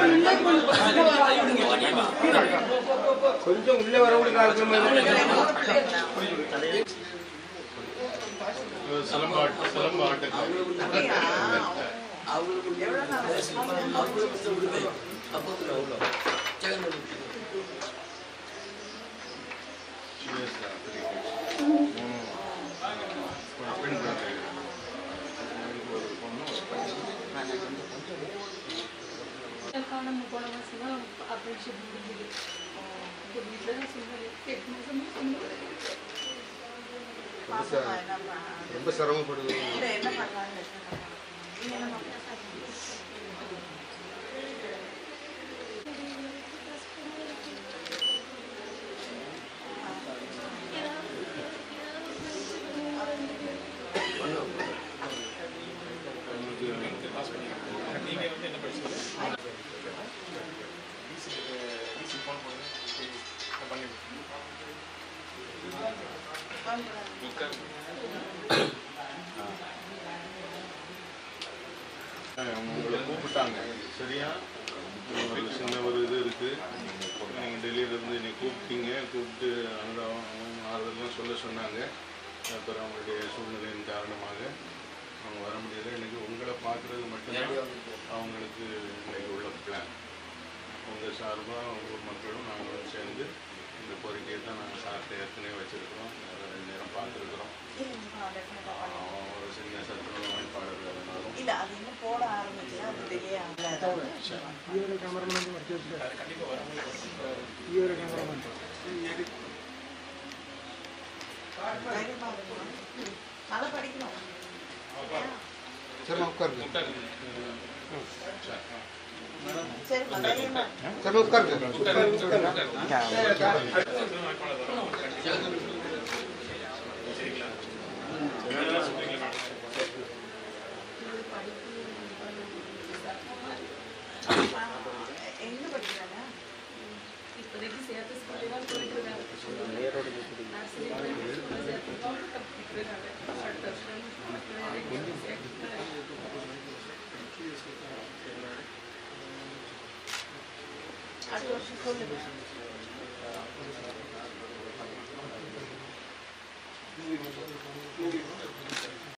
கொஞ்சம் உள்ளே வரக்கூடிய ரொம்ப சிரமப்படுது. உங்களை கூப்பிட்டாங்க சரியா? ஒரு சின்ன ஒரு இது இருக்கு. நீங்கள் டெல்லியிலேருந்து என்னை கூப்பிட்டீங்க, கூப்பிட்டு அந்த ஆறுதல்லாம் சொல்ல சொன்னாங்க. அப்புறம் அவங்களுடைய சூழ்நிலையின் காரணமாக அவங்க வர முடியல. இன்னைக்கு உங்களை பார்க்குறது மட்டும்தான் அவங்களுக்கு இன்னைக்கு உள்ள பிளான். உங்கள் சார்பாக ஊர் மக்களும் நாங்களும் சேர்ந்து இந்த கோரிக்கையை தான் நாங்கள் சார்ட்ட ஏற்கனவே வச்சுருக்கிறோம். அதை 2 நேரம் பார்த்துருக்குறோம். ஒரு சின்ன சத்துணவு அமைப்பாளர்கள் இருந்தாலும் போட ஆரம்பிச்சுன்னா நல்லா படிக்கணும். சரி உட்காருங்க. சரி சரி உட்காருங்க. எங்க படிக்கிறாங்க? இப்போதைக்கு சேர்த்து ஸ்கூலில் தான் போயிட்டு இருக்காங்க. அடுத்த வருஷம் சொல்லுங்க.